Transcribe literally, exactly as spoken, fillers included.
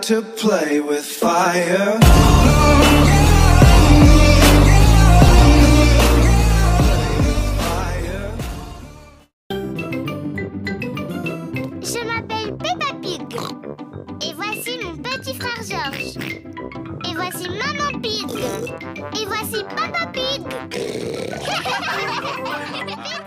to play with fire. Je m'appelle Peppa Pig. Et voici mon petit frère George. Et voici Maman Pig. Et voici Papa Pig.